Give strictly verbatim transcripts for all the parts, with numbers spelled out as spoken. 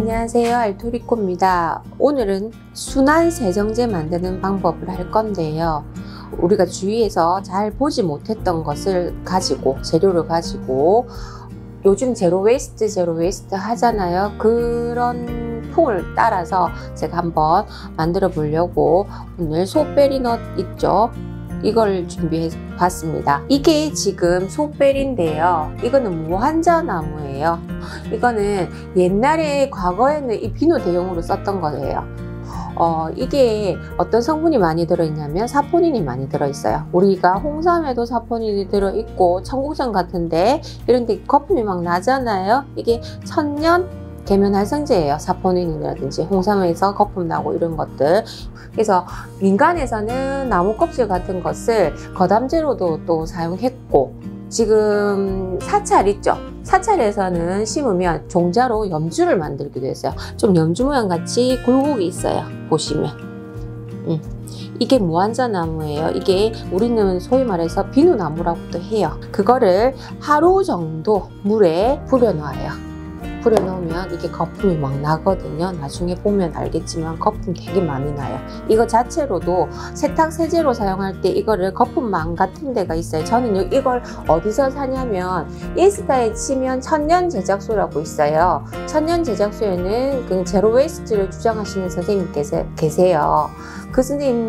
안녕하세요, 알토리코입니다. 오늘은 순한 세정제 만드는 방법을 할 건데요. 우리가 주위에서 잘 보지 못했던 것을 가지고, 재료를 가지고 요즘 제로 웨이스트 제로 웨이스트 하잖아요. 그런 풍을 따라서 제가 한번 만들어 보려고 오늘 소베리넛 있죠, 이걸 준비해 봤습니다. 이게 지금 소벨인데요. 이거는 무한자 나무예요. 이거는 옛날에 과거에는 이 비누 대용으로 썼던 거예요. 어, 이게 어떤 성분이 많이 들어있냐면 사포닌이 많이 들어있어요. 우리가 홍삼에도 사포닌이 들어있고 청국장 같은데 이런데 거품이 막 나잖아요. 이게 천년 계면활성제예요. 사포닌이라든지 홍삼에서 거품 나고 이런 것들. 그래서 민간에서는 나무 껍질 같은 것을 거담제로도 또 사용했고, 지금 사찰 있죠? 사찰에서는 심으면 종자로 염주를 만들기도 했어요. 좀 염주 모양 같이 굴곡이 있어요, 보시면. 음. 이게 무한자 나무예요. 이게 우리는 소위 말해서 비누나무라고도 해요. 그거를 하루 정도 물에 불여놔요. 불여놓으면 이게 거품이 막 나거든요. 나중에 보면 알겠지만 거품 되게 많이 나요. 이거 자체로도 세탁 세제로 사용할 때 이거를 거품망 같은 데가 있어요. 저는 이걸 어디서 사냐면 인스타에 치면 천년 제작소라고 있어요. 천년 제작소에는 그 제로 웨이스트를 주장하시는 선생님 계세요. 그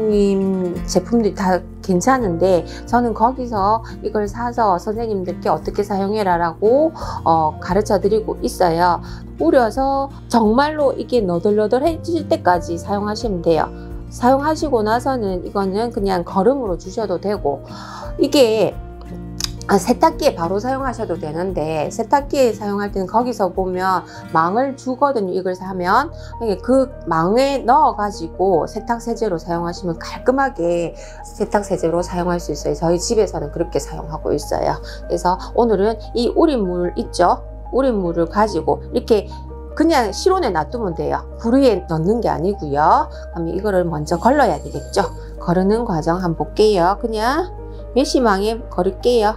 선생님 제품들이 다 괜찮은데 저는 거기서 이걸 사서 선생님들께 어떻게 사용해라 라고 어, 가르쳐 드리고 있어요. 우려서 정말로 이게 너덜너덜해질 때까지 사용하시면 돼요. 사용하시고 나서는 이거는 그냥 거름으로 주셔도 되고, 이게 아, 세탁기에 바로 사용하셔도 되는데 세탁기에 사용할 때는 거기서 보면 망을 주거든요. 이걸 사면 그 망에 넣어 가지고 세탁세제로 사용하시면 깔끔하게 세탁세제로 사용할 수 있어요. 저희 집에서는 그렇게 사용하고 있어요. 그래서 오늘은 이 우린물 있죠, 우린물을 가지고 이렇게 그냥 실온에 놔두면 돼요. 불 위에 넣는 게 아니고요. 그러면 이거를 먼저 걸러야 되겠죠. 거르는 과정 한번 볼게요. 그냥 메쉬망에 걸을게요.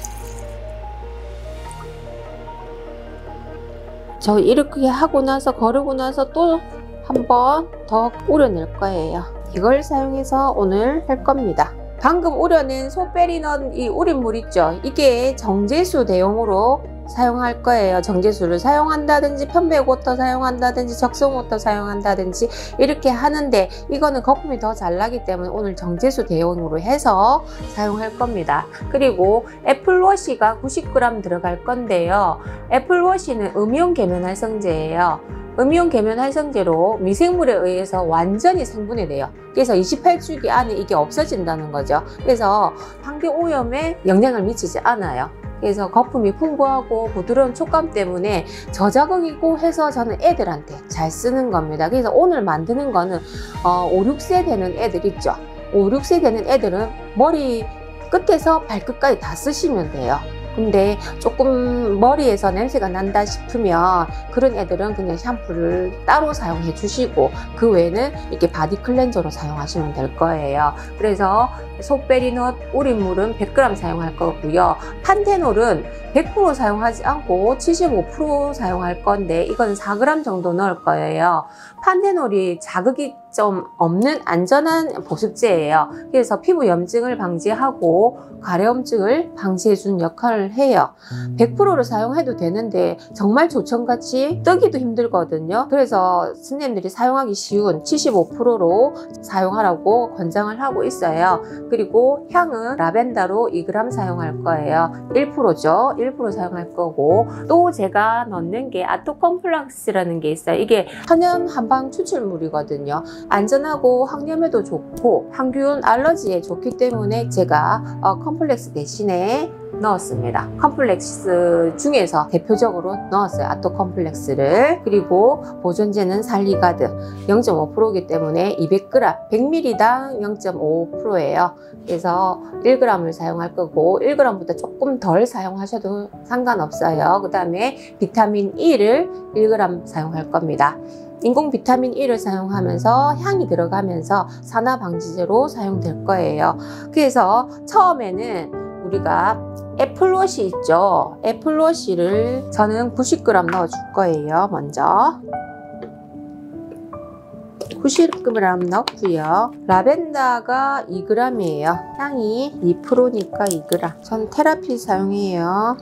저 이렇게 하고 나서 거르고 나서 또 한 번 더 우려낼 거예요. 이걸 사용해서 오늘 할 겁니다. 방금 우려낸 소베리넛 이 우린물 있죠, 이게 정제수 대용으로 사용할 거예요. 정제수를 사용한다든지 편백워터 사용한다든지 적성워터 사용한다든지 이렇게 하는데 이거는 거품이 더 잘 나기 때문에 오늘 정제수 대용으로 해서 사용할 겁니다. 그리고 애플워시가 구십 그램 들어갈 건데요. 애플워시는 음이온 계면활성제예요. 음이온 계면활성제로 미생물에 의해서 완전히 생분해돼요. 그래서 이십팔 주기 안에 이게 없어진다는 거죠. 그래서 환경오염에 영향을 미치지 않아요. 그래서 거품이 풍부하고 부드러운 촉감 때문에 저자극이고 해서 저는 애들한테 잘 쓰는 겁니다. 그래서 오늘 만드는 거는 어, 오, 육 세 되는 애들 있죠. 오, 육 세 되는 애들은 머리 끝에서 발끝까지 다 쓰시면 돼요. 근데 조금 머리에서 냄새가 난다 싶으면 그런 애들은 그냥 샴푸를 따로 사용해 주시고 그 외에는 이렇게 바디 클렌저로 사용하시면 될 거예요. 그래서 소베리넛 우린물은 백 그램 사용할 거고요. 판테놀은 백 퍼센트 사용하지 않고 칠십오 퍼센트 사용할 건데 이건 사 그램 정도 넣을 거예요. 판테놀이 자극이 좀 없는 안전한 보습제예요. 그래서 피부 염증을 방지하고 가려움증을 방지해 주는 역할을 해요. 백 퍼센트를 사용해도 되는데 정말 조청같이 뜨기도 힘들거든요. 그래서 선생님들이 사용하기 쉬운 칠십오 퍼센트로 사용하라고 권장을 하고 있어요. 그리고 향은 라벤더로 이 그램 사용할 거예요. 일 퍼센트죠. 일 퍼센트 사용할 거고, 또 제가 넣는 게 아토컴플렉스라는 게 있어요. 이게 천연 한방 추출물이거든요. 안전하고 항염에도 좋고 항균 알러지에 좋기 때문에 제가 어, 컴플렉스 대신에 넣었습니다. 컴플렉스 중에서 대표적으로 넣었어요, 아토컴플렉스를. 그리고 보존제는 살리가드 영 점 오 퍼센트이기 때문에 이백 그램 백 밀리리터당 영 점 오 퍼센트예요. 그래서 일 그램을 사용할 거고 일 그램보다 조금 덜 사용하셔도 상관없어요. 그 다음에 비타민 E를 일 그램 사용할 겁니다. 인공 비타민 E를 사용하면서 향이 들어가면서 산화 방지제로 사용될 거예요. 그래서 처음에는 우리가 애플워시 있죠. 애플워시를 저는 구십 그램 넣어 줄 거예요. 먼저 구십 그램 넣고요. 라벤더가 이 그램이에요. 향이 이 퍼센트니까 이 그램. 전 테라필 사용해요.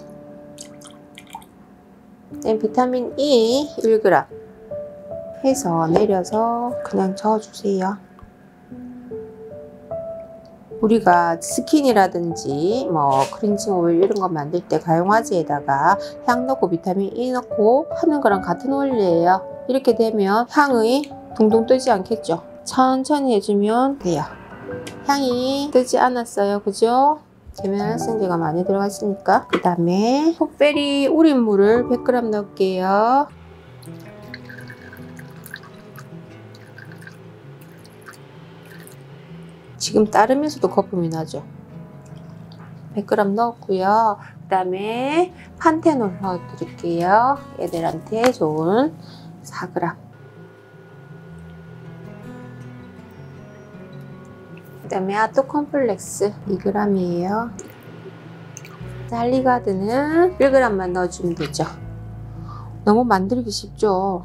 비타민 E 일 그램 해서 내려서 그냥 저어주세요. 우리가 스킨이라든지 뭐 클렌징 오일 이런 거 만들 때 가용화제에다가 향 넣고 비타민 E 넣고 하는 거랑 같은 원리예요. 이렇게 되면 향이 둥둥 뜨지 않겠죠. 천천히 해주면 돼요. 향이 뜨지 않았어요. 그죠? 계면활성제가 많이 들어갔으니까. 그 다음에 톡베리 우린물을 백 그램 넣을게요. 지금 따르면서도 거품이 나죠. 백 그램 넣었고요. 그 다음에 판테놀 넣어드릴게요. 애들한테 좋은 사 그램. 그 다음에 아토 컴플렉스 이 그램이에요. 할리가드는 일 그램만 넣어주면 되죠. 너무 만들기 쉽죠.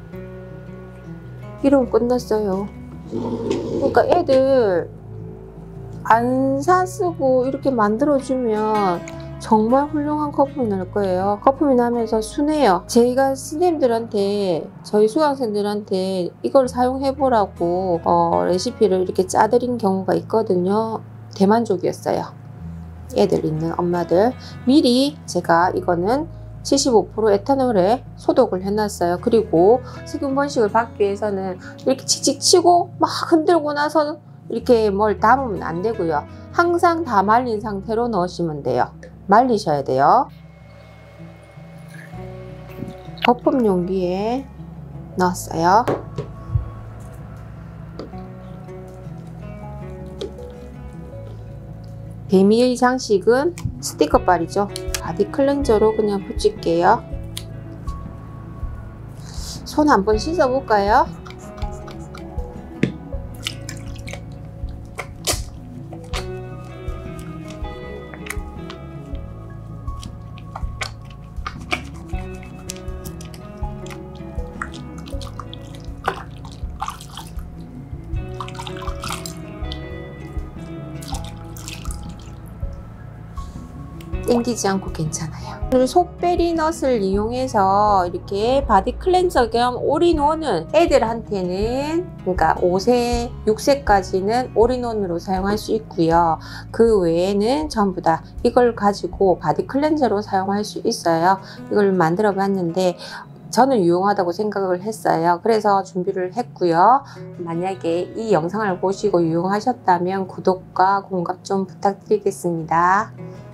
이러면 끝났어요. 그러니까 애들 안 사쓰고 이렇게 만들어주면 정말 훌륭한 거품이 날 거예요. 거품이 나면서 순해요. 저희가 선생님들한테, 저희 수강생들한테 이걸 사용해보라고 어, 레시피를 이렇게 짜드린 경우가 있거든요. 대만족이었어요. 애들 있는 엄마들. 미리 제가 이거는 칠십오 퍼센트 에탄올에 소독을 해놨어요. 그리고 세균 번식을 받기 위해서는 이렇게 칙칙 치고 막 흔들고 나서 이렇게 뭘 담으면 안 되고요. 항상 다 말린 상태로 넣으시면 돼요. 말리셔야 돼요. 거품 용기에 넣었어요. 비밀 장식은 스티커빨이죠. 바디 클렌저로 그냥 붙일게요. 손 한번 씻어 볼까요? 땡기지 않고 괜찮아요. 오늘 소페리넛을 이용해서 이렇게 바디 클렌저 겸 올인원을 애들한테는 그러니까 오 세, 육 세까지는 올인원으로 사용할 수 있고요. 그 외에는 전부 다 이걸 가지고 바디 클렌저로 사용할 수 있어요. 이걸 만들어 봤는데 저는 유용하다고 생각을 했어요. 그래서 준비를 했고요. 만약에 이 영상을 보시고 유용하셨다면 구독과 공감 좀 부탁드리겠습니다.